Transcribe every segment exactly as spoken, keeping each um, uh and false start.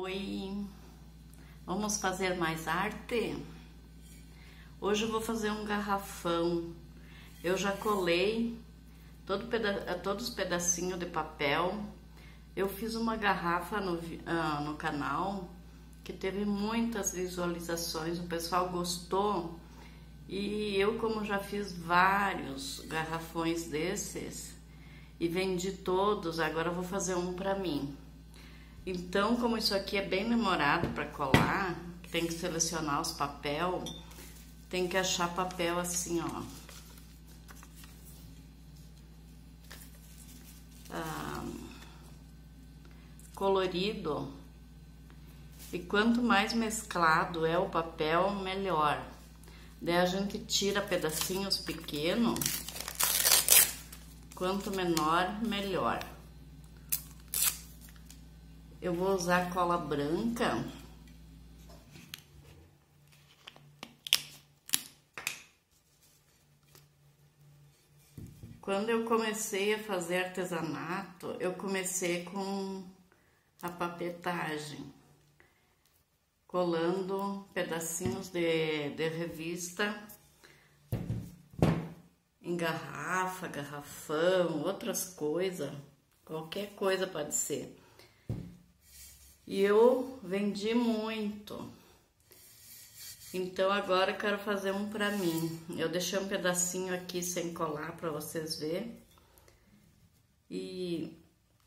Oi, vamos fazer mais arte? Hoje eu vou fazer um garrafão. Eu já colei todo peda todos os pedacinhos de papel. Eu fiz uma garrafa no, ah, no canal que teve muitas visualizações, o pessoal gostou. E eu, como já fiz vários garrafões desses e vendi todos, agora eu vou fazer um para mim. Então, como isso aqui é bem demorado para colar, tem que selecionar os papel, tem que achar papel assim, ó. Ah, colorido. E quanto mais mesclado é o papel, melhor. Daí a gente tira pedacinhos pequenos, quanto menor, melhor. Eu vou usar cola branca. Quando eu comecei a fazer artesanato, eu comecei com a papetagem, colando pedacinhos de, de revista em garrafa, garrafão, outras coisas, qualquer coisa pode ser. E eu vendi muito. Então agora eu quero fazer um pra mim. Eu deixei um pedacinho aqui sem colar pra vocês verem. E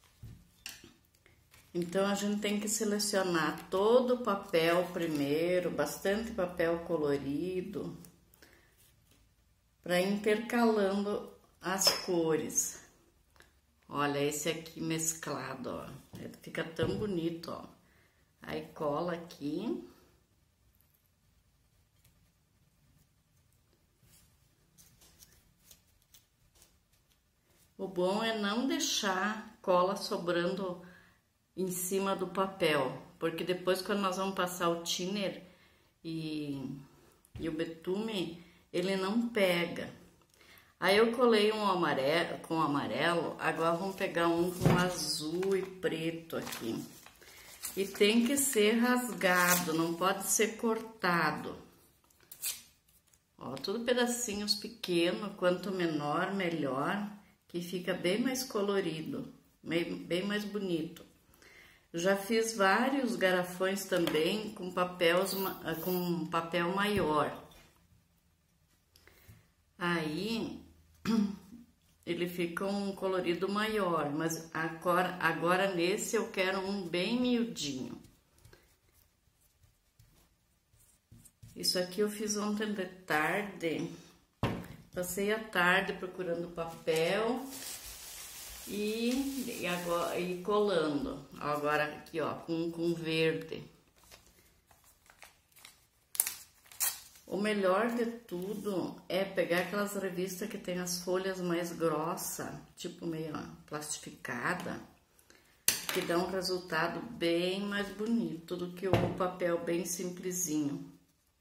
então a gente tem que selecionar todo o papel primeiro, bastante papel colorido, para intercalando as cores. Olha, esse aqui mesclado, ó, fica tão bonito, ó. Aí cola aqui. O bom é não deixar cola sobrando em cima do papel, porque depois quando nós vamos passar o thinner e, e o betume, ele não pega. Aí eu colei um amarelo com amarelo, agora vamos pegar um com azul e preto aqui. E tem que ser rasgado, não pode ser cortado. Ó, tudo pedacinhos pequenos, quanto menor, melhor, que fica bem mais colorido, bem mais bonito. Eu já fiz vários garrafões também com, papéis, com papel maior. Aí ele fica um colorido maior, mas agora, agora nesse eu quero um bem miudinho. Isso aqui eu fiz ontem de tarde, passei a tarde procurando papel e, e, agora, e colando. Agora aqui, ó, com, com verde. O melhor de tudo é pegar aquelas revistas que tem as folhas mais grossas, tipo meio plastificada, que dá um resultado bem mais bonito do que o papel bem simplesinho.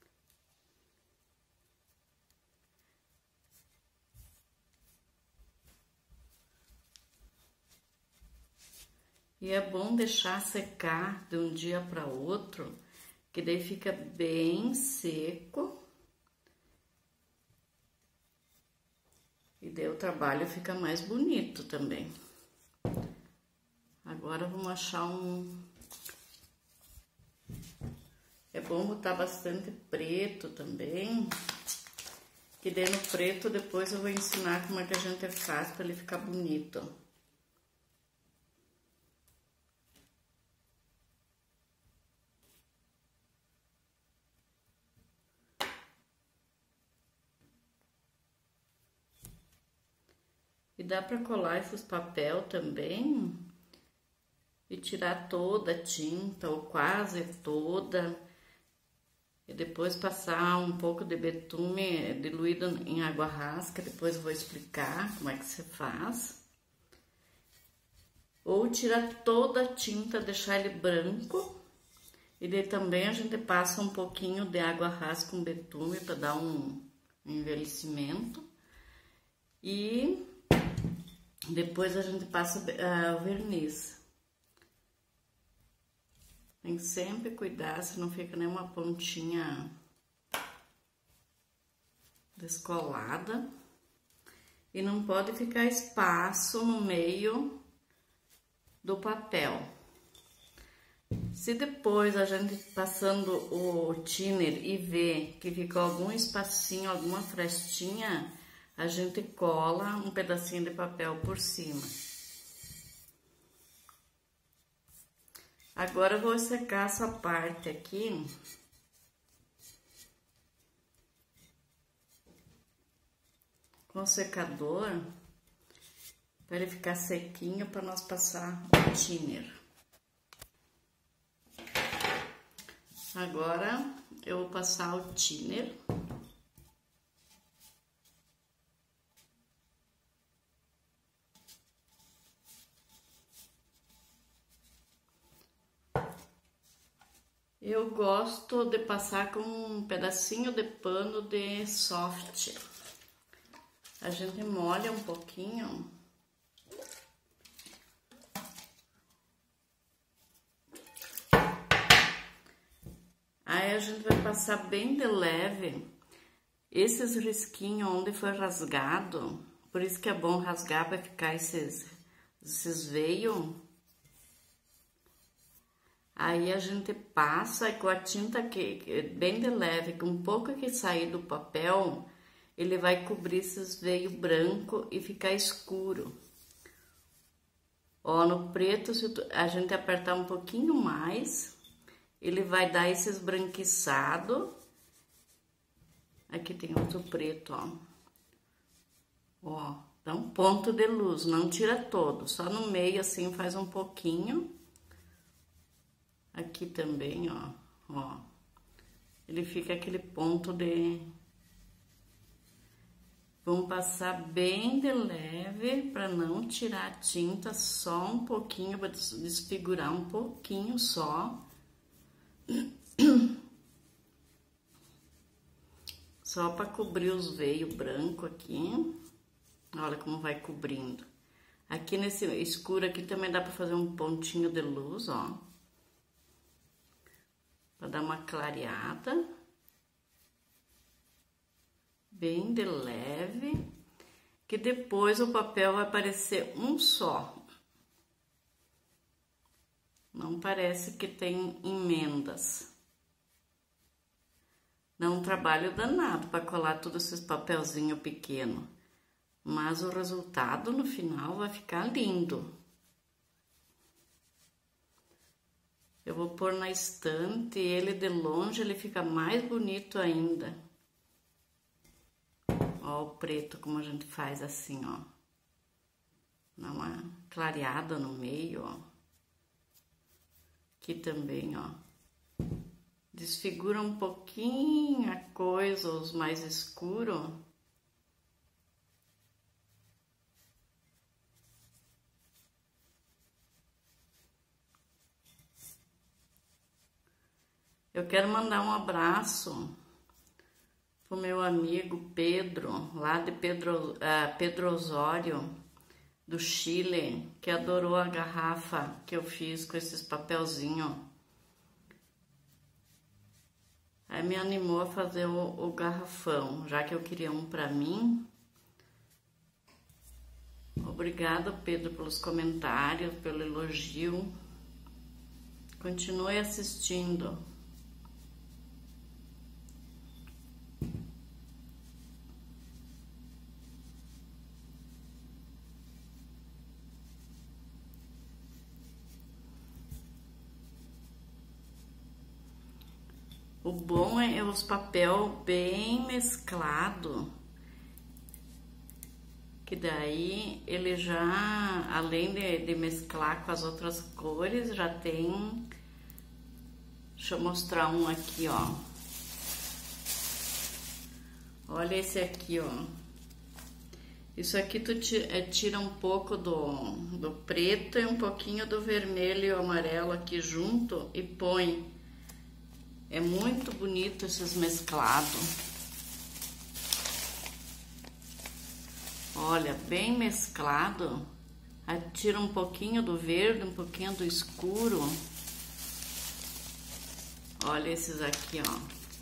E é bom deixar secar de um dia para outro, que daí fica bem seco. E daí o trabalho fica mais bonito também. Agora vamos achar um... É bom botar bastante preto também. Que daí no preto depois eu vou ensinar como é que a gente faz para ele ficar bonito. E dá para colar esses papel também e tirar toda a tinta ou quase toda. E depois passar um pouco de betume diluído em água rasca, depois eu vou explicar como é que se faz. Ou tirar toda a tinta, deixar ele branco. E daí também a gente passa um pouquinho de água rasca com betume para dar um envelhecimento. E depois a gente passa uh, o verniz. Tem que sempre cuidar, se não fica nenhuma pontinha descolada. E não pode ficar espaço no meio do papel. Se depois a gente passando o thinner e ver que ficou algum espacinho, alguma frestinha, a gente cola um pedacinho de papel por cima. Agora eu vou secar essa parte aqui. Com o secador, para ele ficar sequinho para nós passar o thinner. Agora eu vou passar o thinner. Eu gosto de passar com um pedacinho de pano de soft. A gente molha um pouquinho. Aí a gente vai passar bem de leve esses risquinhos onde foi rasgado. Por isso que é bom rasgar para ficar esses, esses veios. Aí a gente passa e com a tinta que, bem de leve, com um pouco que sair do papel, ele vai cobrir esses veios branco e ficar escuro. Ó, no preto, se a gente apertar um pouquinho mais, ele vai dar esse esbranquiçado. Aqui tem outro preto, ó. Ó, dá um ponto de luz, não tira todo, só no meio assim faz um pouquinho. Aqui também, ó, ó, ele fica aquele ponto de... Vamos passar bem de leve para não tirar a tinta, só um pouquinho, para desfigurar um pouquinho só. Só para cobrir os veios branco aqui. Olha como vai cobrindo. Aqui nesse escuro aqui também dá para fazer um pontinho de luz, ó. Para dar uma clareada. Bem de leve. Que depois o papel vai parecer um só. Não parece que tem emendas. Dá um trabalho danado para colar todos esses papelzinhos pequenos. Mas o resultado no final vai ficar lindo. Eu vou pôr na estante e ele de longe ele fica mais bonito ainda. Ó o preto como a gente faz assim, ó. Dá uma clareada no meio, ó. Aqui também, ó. Desfigura um pouquinho a coisa, os mais escuros. Eu quero mandar um abraço pro meu amigo Pedro, lá de Pedro, uh, Pedro Osório, do Chile, que adorou a garrafa que eu fiz com esses papelzinhos. Aí me animou a fazer o, o garrafão, já que eu queria um pra mim. Obrigada, Pedro, pelos comentários, pelo elogio. Continue assistindo. O bom é os papel bem mesclado, que daí ele já, além de, de mesclar com as outras cores, já tem... Deixa eu mostrar um aqui, ó. Olha esse aqui, ó. Isso aqui tu tira um pouco do, do preto e um pouquinho do vermelho e amarelo aqui junto e põe. É muito bonito esses mesclados. Olha, bem mesclado. Aí tira um pouquinho do verde, um pouquinho do escuro. Olha esses aqui, ó.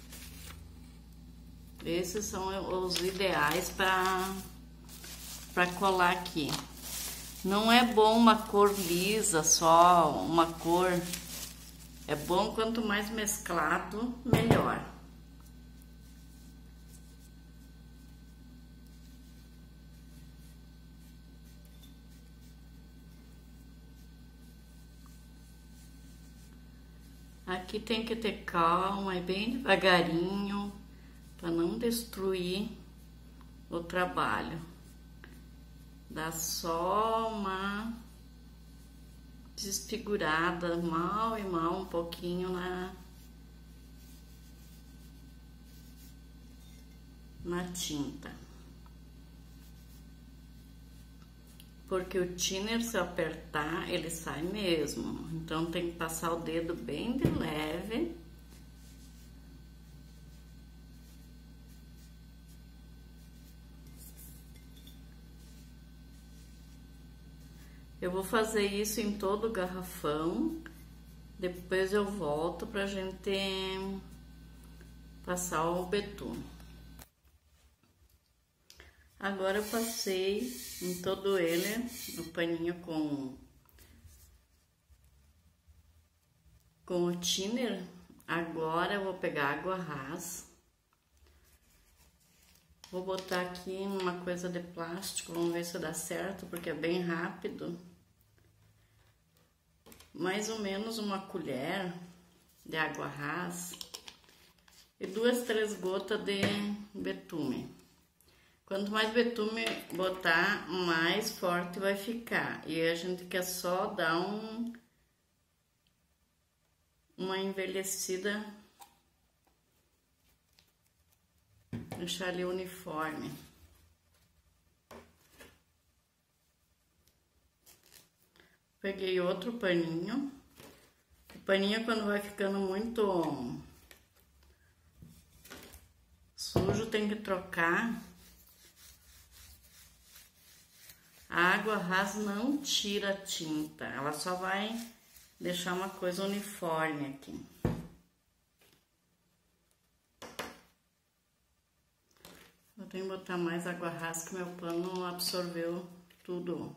Esses são os ideais para para colar aqui. Não é bom uma cor lisa, só uma cor. É bom quanto mais mesclado, melhor. Aqui tem que ter calma e bem devagarinho, para não destruir o trabalho. Dá só uma desfigurada, mal e mal, um pouquinho na, na tinta. Porque o thinner, se apertar, ele sai mesmo. Então tem que passar o dedo bem de leve. Eu vou fazer isso em todo o garrafão. Depois eu volto pra gente passar o betume. Agora eu passei em todo ele o paninho com, com o thinner. Agora eu vou pegar água ras. Vou botar aqui uma coisa de plástico, vamos ver se dá certo, porque é bem rápido. Mais ou menos uma colher de água ras e duas, três gotas de betume. Quanto mais betume botar, mais forte vai ficar. E a gente quer só dar um, uma envelhecida, deixar ele uniforme. Peguei outro paninho. O paninho, quando vai ficando muito sujo, tem que trocar. A água ras não tira a tinta, ela só vai deixar uma coisa uniforme aqui. Eu tenho que botar mais água ras, que meu pano absorveu tudo.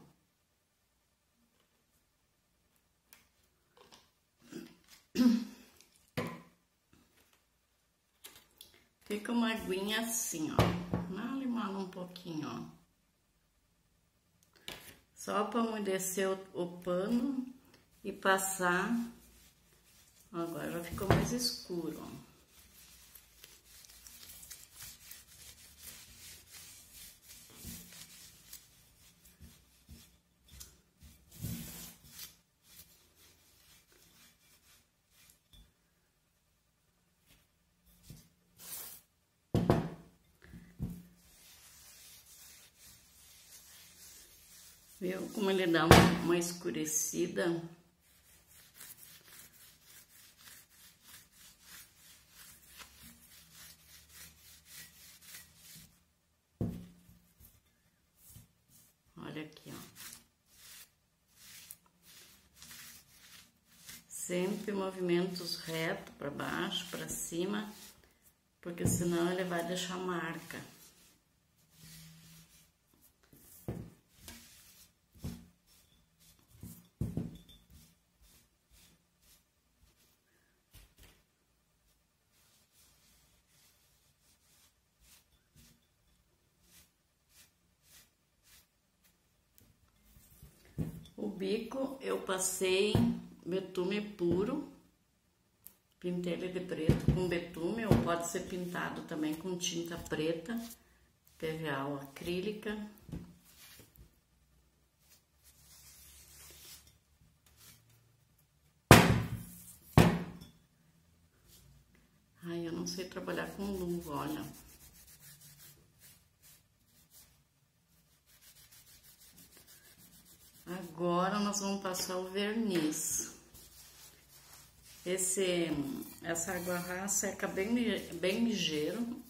Fica uma aguinha assim, ó, na limão um pouquinho, ó. Só para umedecer o, o pano e passar. Agora já ficou mais escuro, ó. Viu como ele dá uma, uma escurecida? Olha aqui, ó. Sempre movimentos reto para baixo, para cima, porque senão ele vai deixar marca. O bico eu passei betume puro, pintei ele de preto com betume, ou pode ser pintado também com tinta preta, P V A ou acrílica. Ai, eu não sei trabalhar com luva, olha. Agora nós vamos passar o verniz. Esse, essa água ras seca bem, bem ligeiro.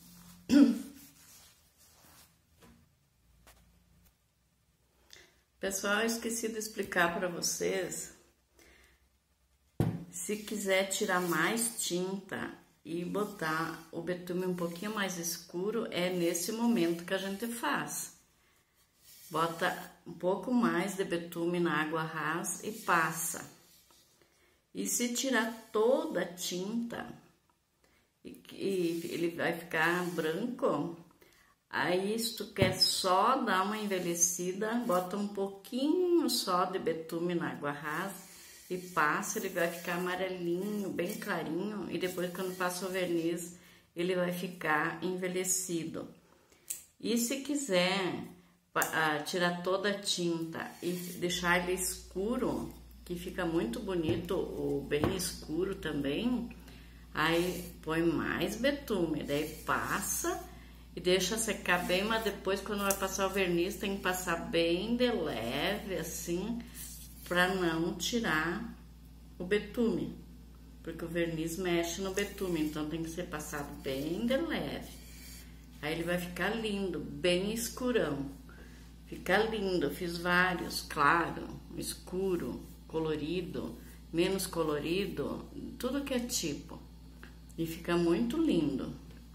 Pessoal, eu esqueci de explicar para vocês. Se quiser tirar mais tinta e botar o betume um pouquinho mais escuro, é nesse momento que a gente faz. Bota um pouco mais de betume na água rasa e passa. E se tirar toda a tinta e, e ele vai ficar branco, aí se tu quer só dar uma envelhecida, bota um pouquinho só de betume na água rasa e passa, ele vai ficar amarelinho, bem clarinho, e depois quando passa o verniz, ele vai ficar envelhecido. E se quiser uh, tirar toda a tinta e deixar ele escuro, que fica muito bonito, ou bem escuro também, aí põe mais betume, daí passa e deixa secar bem, mas depois quando vai passar o verniz, tem que passar bem de leve, assim, para não tirar o betume, porque o verniz mexe no betume, então tem que ser passado bem de leve. Aí ele vai ficar lindo, bem escurão, fica lindo. Eu fiz vários, claro, escuro, colorido, menos colorido, tudo que é tipo, e fica muito lindo.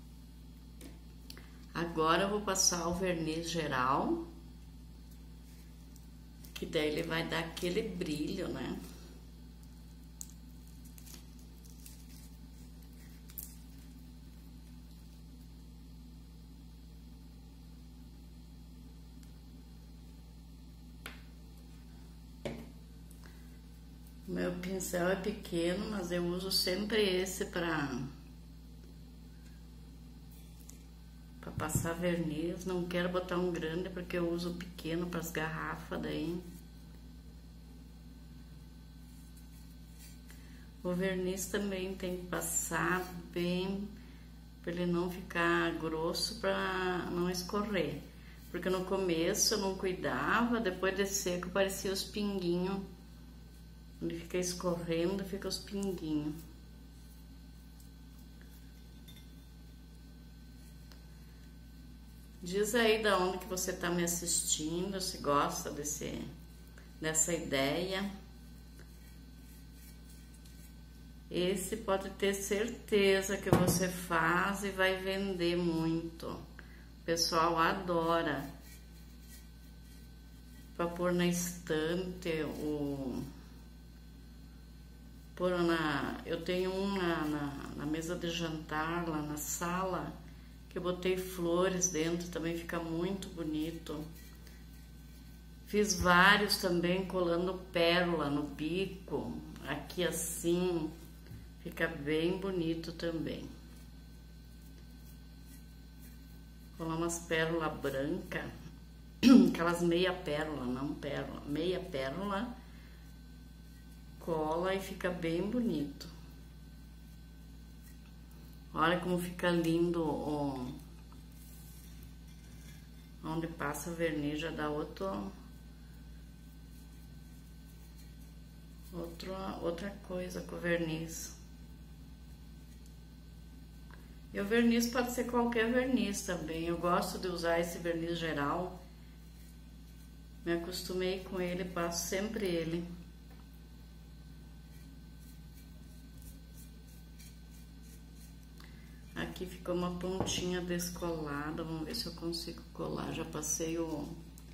Agora eu vou passar o verniz geral, que daí ele vai dar aquele brilho, né? Meu pincel é pequeno, mas eu uso sempre esse para para passar verniz. Não quero botar um grande porque eu uso pequeno para as garrafas daí. O verniz também tem que passar bem para ele não ficar grosso, para não escorrer. Porque no começo eu não cuidava, depois de seco parecia os pinguinhos. Ele fica escorrendo, fica os pinguinhos. Diz aí da onde que você tá me assistindo, se gosta desse, dessa ideia. Esse pode ter certeza que você faz e vai vender muito. O pessoal adora. Pra pôr na estante, o... pôr na... Eu tenho um na, na, na mesa de jantar, lá na sala, que eu botei flores dentro, também fica muito bonito. Fiz vários também colando pérola no bico, aqui assim, fica bem bonito também. Colar umas pérolas brancas, aquelas meia pérola, não pérola, meia pérola, cola e fica bem bonito. Olha como fica lindo, ó. Onde passa o verniz já dá outro, outro, outra coisa com o verniz. E o verniz pode ser qualquer verniz também. Eu gosto de usar esse verniz geral. Me acostumei com ele, passo sempre ele. Aqui ficou uma pontinha descolada, vamos ver se eu consigo colar. Já passei o...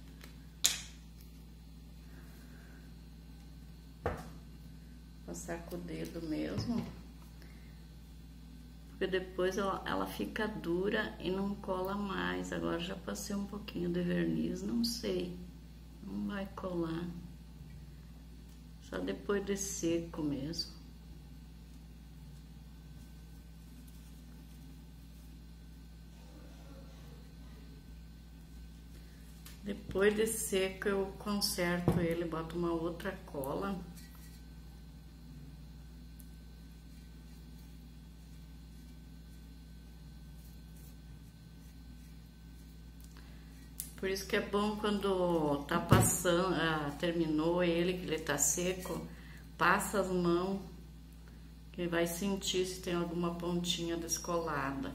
Passar com o dedo mesmo. Porque depois ela, ela fica dura e não cola mais. Agora já passei um pouquinho de verniz, não sei. Não vai colar. Só depois de seco mesmo. Depois de seco eu conserto ele, boto uma outra cola. Por isso que é bom quando tá passando, ah, terminou ele, que ele tá seco, passa as mãos, que vai sentir se tem alguma pontinha descolada.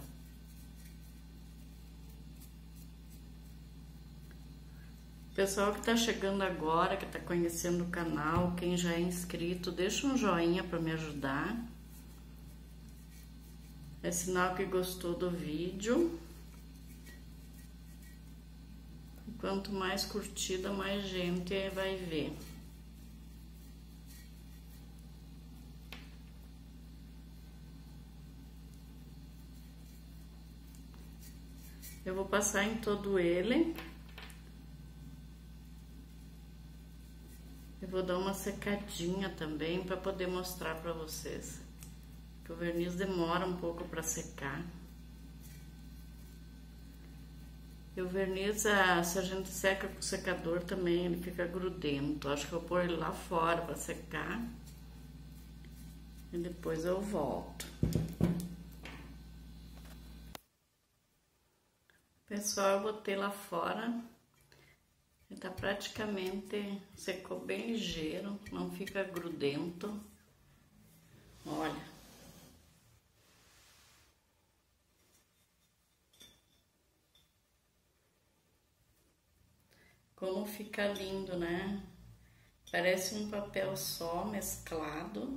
Pessoal que tá chegando agora, que tá conhecendo o canal, quem já é inscrito, deixa um joinha para me ajudar. É sinal que gostou do vídeo. Quanto mais curtida, mais gente vai ver. Eu vou passar em todo ele. Eu vou dar uma secadinha também para poder mostrar para vocês. Que o verniz demora um pouco para secar. E o verniz, se a gente seca com o secador também, ele fica grudento. Acho que eu vou pôr ele lá fora para secar. E depois eu volto. Pessoal, eu botei lá fora. Ele tá praticamente, secou bem ligeiro, não fica grudento. Olha. Como fica lindo, né? Parece um papel só mesclado.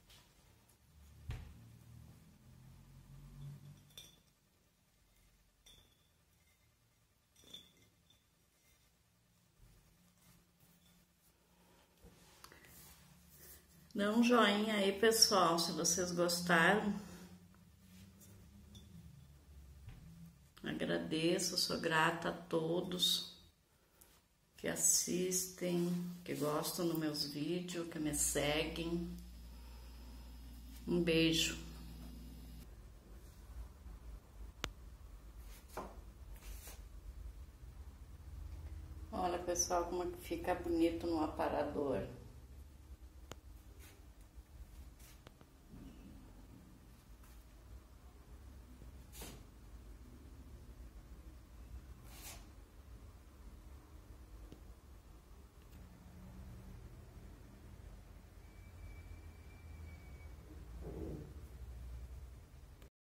Dá um joinha aí, pessoal, se vocês gostaram. Agradeço, sou grata a todos que assistem, que gostam dos meus vídeos, que me seguem. Um beijo. Olha, pessoal, como que fica bonito no aparador.